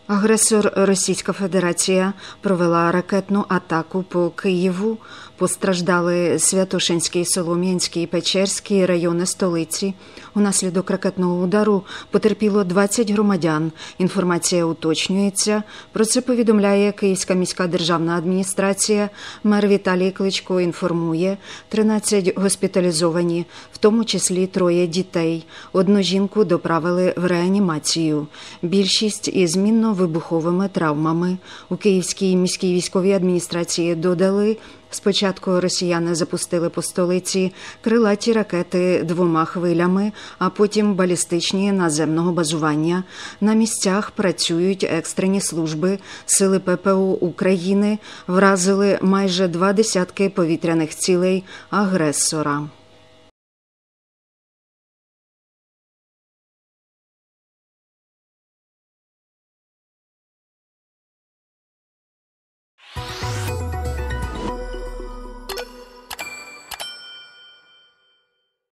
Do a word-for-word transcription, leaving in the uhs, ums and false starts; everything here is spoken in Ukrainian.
Агресор Російська Федерація провела ракетну атаку по Києву. Постраждали Святошинський, Солом'янський, Печерський райони столиці. Унаслідок ракетного удару потерпіло двадцять громадян. Інформація уточнюється. Про це повідомляє Київська міська державна адміністрація. Мер Віталій Кличко інформує, тринадцять госпіталізовані, в тому числі троє дітей. Одну жінку доправили в реанімацію. Більшість із мінно-вибуховими травмами. У Київській міській військовій адміністрації додали, спочатку росіяни запустили по столиці крилаті ракети двома хвилями, а потім балістичні наземного базування. На місцях працюють екстрені служби. Сили ППО України вразили майже два десятки повітряних цілей агресора.